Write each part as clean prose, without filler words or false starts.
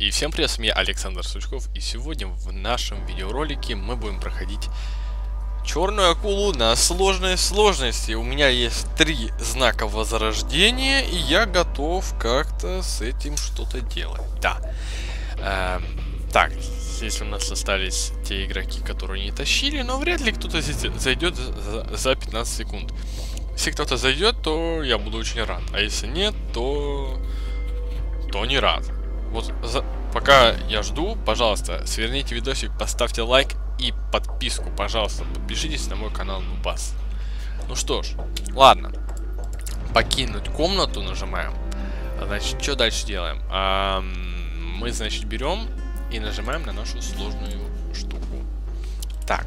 И всем привет, с вами Александр Сучков, и сегодня в нашем видеоролике мы будем проходить черную акулу на сложной сложности. У меня есть 3 знака возрождения, и я готов как-то с этим что-то делать. Да. Так, здесь у нас остались те игроки, которые не тащили, но вряд ли кто-то здесь зайдет за 15 секунд. Если кто-то зайдет, то я буду очень рад, а если нет, то не рад. Вот пока я жду, пожалуйста, сверните видосик, поставьте лайк и подписку, пожалуйста, подпишитесь на мой канал Нубас. Ну что ж, ладно. Покинуть комнату нажимаем. Значит, что дальше делаем? Мы, значит, берем и нажимаем на нашу сложную штуку. Так.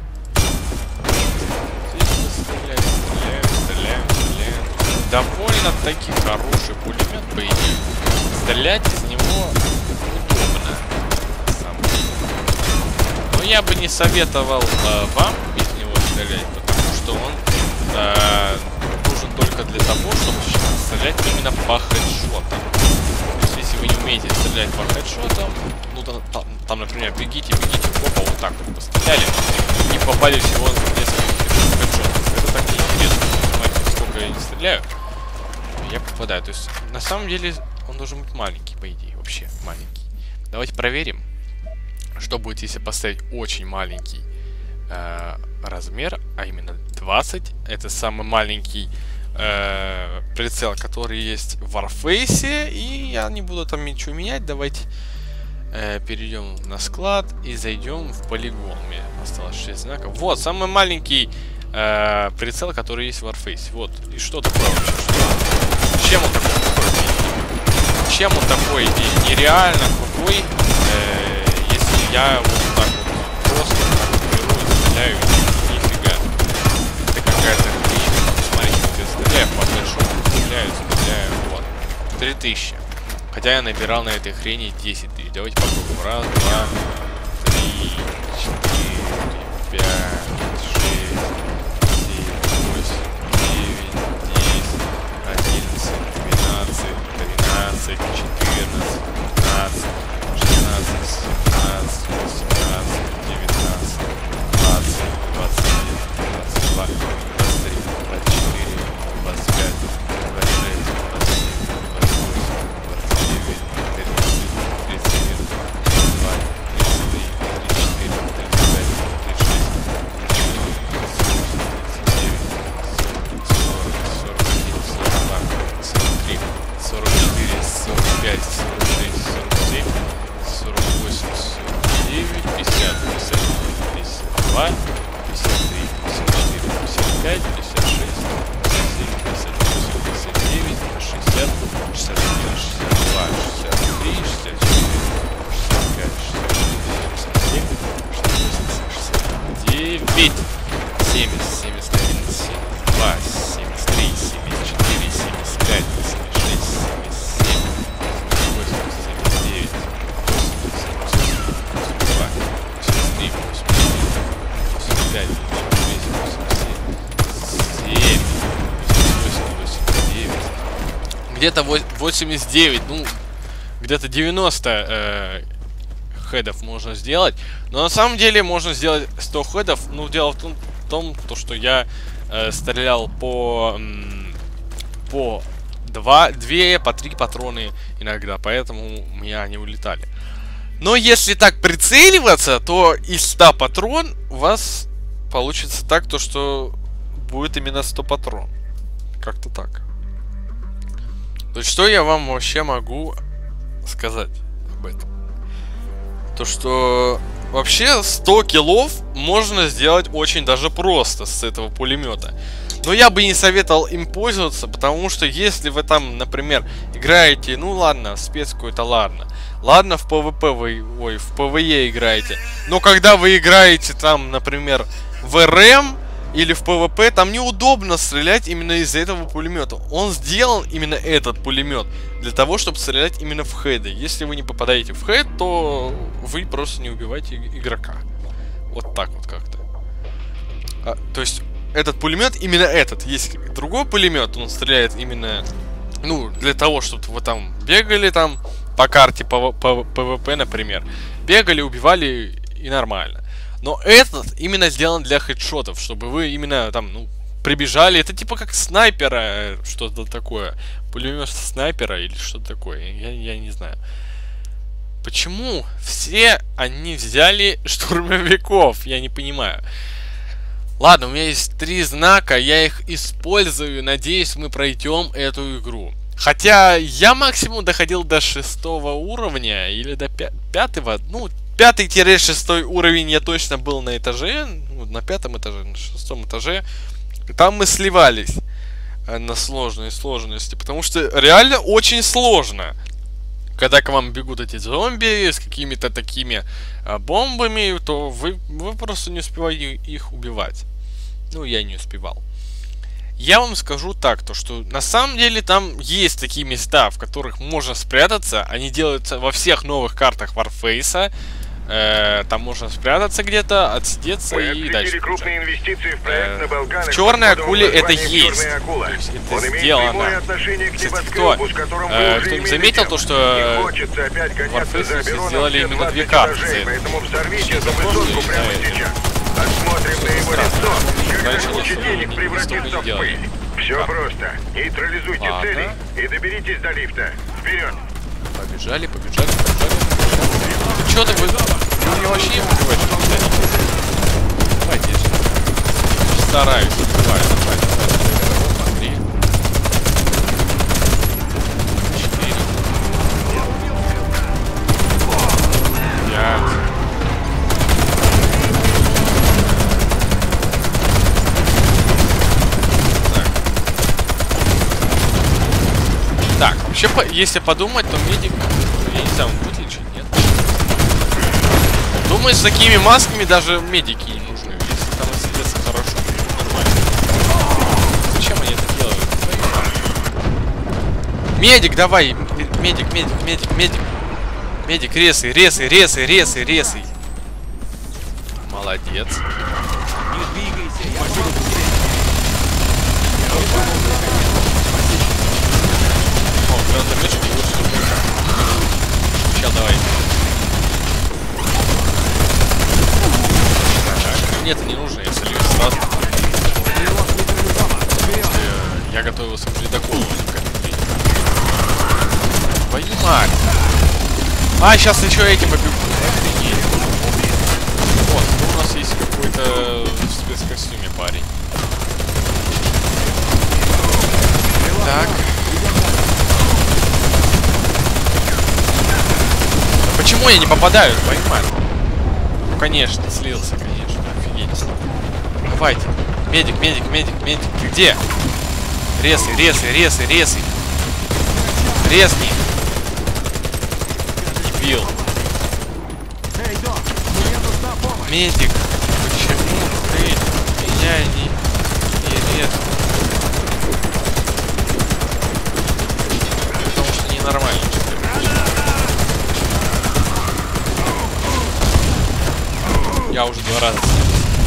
Здесь мы стреляем. Довольно таки хороший пулемет, по идее. Стрелять из него удобно. Но я бы не советовал вам из него стрелять, потому что он нужен только для того, чтобы стрелять именно по хедшотам. То есть, если вы не умеете стрелять по хедшотам, ну там например, бегите, опа, вот так вот постреляли, и попали всего несколько хедшотов. Это так неинтересно. Понимаете, сколько я не стреляю, я попадаю. То есть, на самом деле, он должен быть маленький, по идее, вообще маленький. Давайте проверим, что будет, если поставить очень маленький размер, а именно 20. Это самый маленький прицел, который есть в Warface. И я не буду там ничего менять. Давайте перейдем на склад и зайдем в полигон. Мне осталось 6 знаков. Вот, самый маленький прицел, который есть в Warface. Вот. И что такое вообще? Чем он такой? Чем он такой и нереально крутой, если я вот так вот просто беру и стреляю, нифига. Это какая-то хрень. Смотрите, я стреляю по хэдшоту, стреляю, вот. 3000. Хотя я набирал на этой хрени 10 тысяч. Давайте попробуем. Раз, два, 3, 4, 5, 6, 7, 8, 9, 10, 11, 12, 13, 14, 15, 16, 17, 18, 19, 20, 21, 22, 23, 24, 25, 26, 27, 28, 29, 30, 31, 32, 33, 34, 35, 36, 45, 46, 47, 48, 49, 50, 52, 53, 54, 55, 56, 57, 58, 59, 60, 61, 62, 63, 64, 65, 66, 67, 68, 69, 70, 71, 72, 73, 74, 75, 76, 77, 89, 85, 87, где-то 89, ну, где-то 90 хедов можно сделать. Но на самом деле можно сделать 100 хедов. Ну, дело в том, что я стрелял по 2, по 3 патроны иногда, поэтому у меня они улетали. Но если так прицеливаться, то из 100 патрон у вас получится так, то что будет именно 100 патрон. Как-то так. То есть, что я вам вообще могу сказать об этом? То, что вообще 100 киллов можно сделать очень даже просто с этого пулемета. Но я бы не советовал им пользоваться, потому что если вы там, например, играете, ну ладно, в спецку это ладно. Ладно, в PvP вы, в PvE играете. Но когда вы играете там, например, в РМ или в PvP, там неудобно стрелять именно из этого пулемета. Он сделан, именно этот пулемет, для того, чтобы стрелять именно в хеды. Если вы не попадаете в хед, то вы просто не убиваете игрока. Вот так вот как-то. То есть этот пулемет, именно этот. Есть другой пулемет, он стреляет именно, ну, для того, чтобы вы там бегали там по карте ПВП, например, бегали, убивали и нормально. Но этот именно сделан для хедшотов, чтобы вы именно там, ну, прибежали. Это типа как снайпера, что-то такое. Пулемет снайпера или что-то такое. Я не знаю. Почему все они взяли штурмовиков? Я не понимаю. Ладно, у меня есть 3 знака, я их использую. Надеюсь, мы пройдем эту игру. Хотя я максимум доходил до 6 уровня или до 5-го. Ну, 5-6 уровень я точно был на этаже. Ну, на 5-м этаже, на 6-м этаже. Там мы сливались на сложности. Потому что реально очень сложно. Когда к вам бегут эти зомби с какими-то такими бомбами, то вы просто не успеваете их убивать. Ну, я не успевал. Я вам скажу так, то что на самом деле там есть такие места, в которых можно спрятаться. Они делаются во всех новых картах Warface. Там можно спрятаться где-то, отсидеться и дальше. В черной акуле это есть. То есть это сделано. Кстати, кто-нибудь заметил то, что в Warface сделали именно 2 карты? Раньше не делали. Все просто. Нейтрализуйте цели и доберитесь до лифта. Вперед! Побежали. Ты чё ты вы меня вообще не убиваешь? Давайте я сейчас стараюсь. Давай. 3, 4, 5. Так, вообще, если подумать, то медик, я не знаю, он будет лечить, нет? Думаю, с такими масками даже медики не нужны, если там отсидеться хорошо, нормально. Зачем они это делают? Медик, давай! Медик. Медик, резай. Молодец. Не двигайся, я Гранатометчик его сюда. Сейчас давай. Нет, не нужно, я солью сразу. Я готовился к ледоколу. Твою мать! А, сейчас еще этим побегу. Вот, у нас есть какой-то в спецкостюме парень. Так. Почему я не попадаю, понимаю? Ну, конечно, слился, конечно, офигеть. Давайте. Медик. Ты где? Резай. Резни. Дебил. Медик. Почему ты меня не резал? Потому что ненормально. Я уже 2 раза снялся.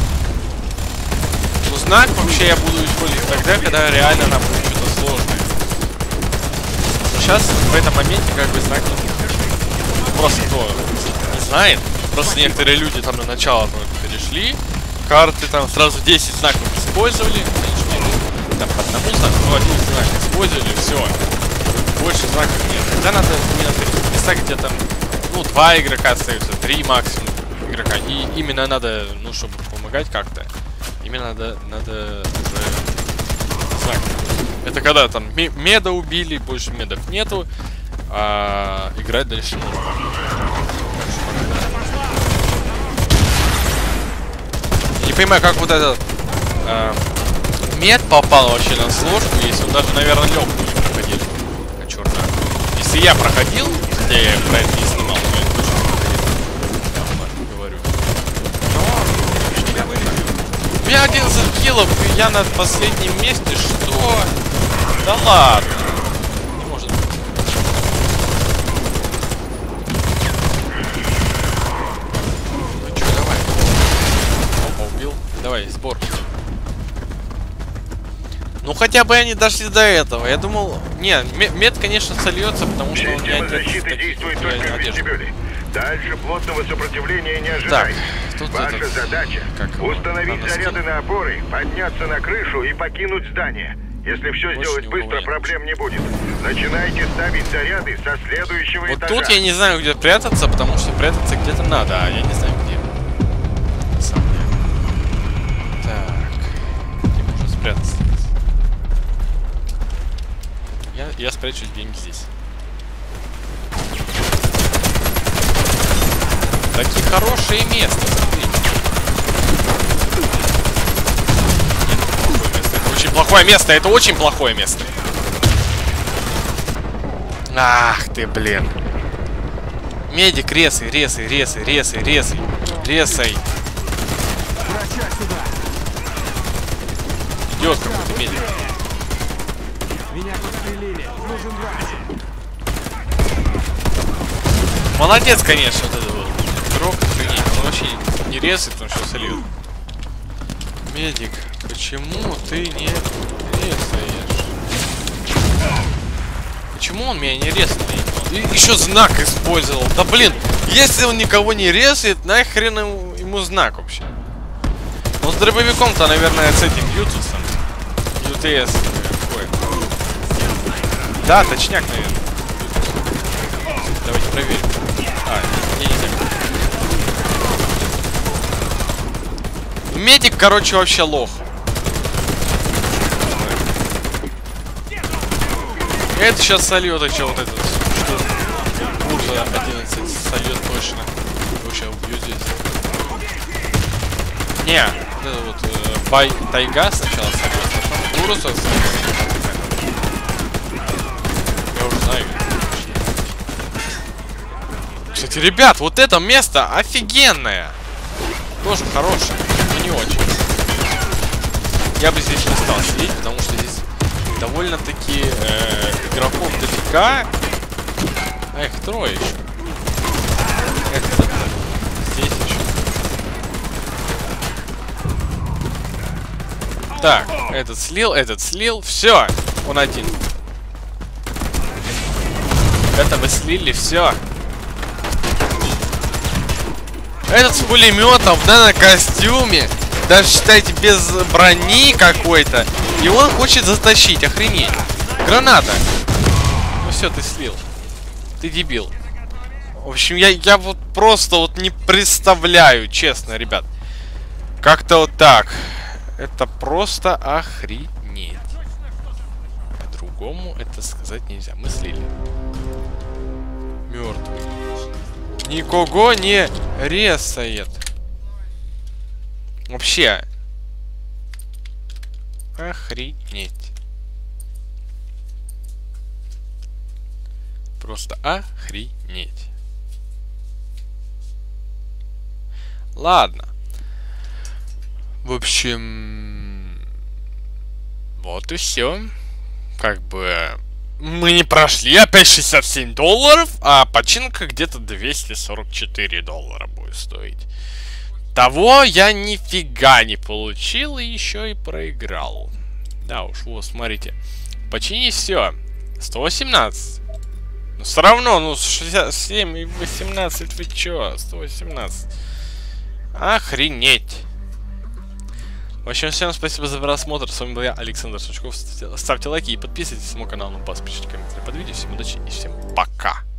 Ну, знак вообще я буду использовать тогда, когда реально нам будет что-то сложное. Сейчас, в этом моменте, как бы знак просто кто не знает. Просто некоторые люди там на начало перешли. Карты там сразу 10 знаков использовали. Там по одному знаку, ну, 1 знак использовали, все. Больше знаков нет. Тогда надо именно места, где там, ну, 2 игрока остаются, 3 максимум игрока. И именно надо, ну, чтобы помогать как-то, именно надо уже знак. Это когда там меда убили, больше медов нету, а играть дальше можно. Не понимаю, как вот этот мед попал вообще на сложку, если он даже, наверное, легкую не проходил. А черт, да. Если я проходил, хотя я про это не снимал, но я точно проходил. Я говорю. У меня 11 киллов, и я на последнем месте, что? Да ладно. Не может быть. Ну чё, давай. Опа, убил. Давай, сбор. Ну хотя бы они дошли до этого. Я думал... Не, мед, конечно, сольется, потому что он не Система одет защиты действует только в вестибюле. Дальше плотного сопротивления не ожидай. тут Ваша этот, задача как его, установить надо заряды скинуть. на опоры, подняться на крышу и покинуть здание. Если все Больше сделать ни у кого быстро, нет. проблем не будет. Начинайте ставить заряды со следующего Вот этажа. тут я не знаю, где прятаться, потому что прятаться где-то надо, а я не знаю где. На самом деле. Так. Где можно спрятаться? Я спрячусь где-нибудь здесь. Такие хорошие места, смотрите. Нет, плохое место. Это очень плохое место. Ах ты, блин. Медик, резай. Врача сюда. Идет какой-то медик. Меня подстрелили. Нужен врач. Молодец, конечно, вот это вот. Игрок, охренеть. Он вообще не резает, он сейчас сольет. Медик, почему ты не резаешь? Почему он меня не резал? И еще знак использовал. Да блин, если он никого не резает, нахрен ему знак вообще? Ну с дробовиком-то, наверное, с этим Ютусом. ЮТС. Какой? Да, точняк, наверное. Давайте проверим. Нельзя. Медик, короче, вообще лох. Это сейчас сольет, а что вот этот? Что? Курса 11 сольет точно. Его сейчас убью здесь. Не, это вот бай тайга сначала сольет, потом Курса сольет. Я уже знаю. Кстати, ребят, вот это место офигенное. Тоже хорошее, но не очень. Я бы здесь не стал сидеть, потому что здесь довольно-таки игроков дофига. А их трое еще. Здесь еще. Так, этот слил. Все, он один. Это мы слили, все. Этот с пулеметом, да, на костюме. Даже, считайте, без брони какой-то. И он хочет затащить, охренеть. Граната. Ну все, ты слил. Ты дебил. В общем, я вот просто вот не представляю, честно, ребят. Как-то вот так. Это просто охренеть. По-другому это сказать нельзя. Мы слили. Мертвый. Никого не резает. Вообще. Охренеть. Просто охренеть. Ладно. В общем... Вот и все. Как бы... Мы не прошли, опять $67, а починка где-то $244 будет стоить. Того я нифига не получил и еще и проиграл. Да уж, вот, смотрите. Почини все. 118. Но все равно, ну, 67 и 18, вы чё? 118. Охренеть. В общем, всем спасибо за просмотр. С вами был я, Александр Сучков. Ставьте лайки и подписывайтесь на мой канал. Ну, пишите комментарии под видео. Всем удачи и всем пока.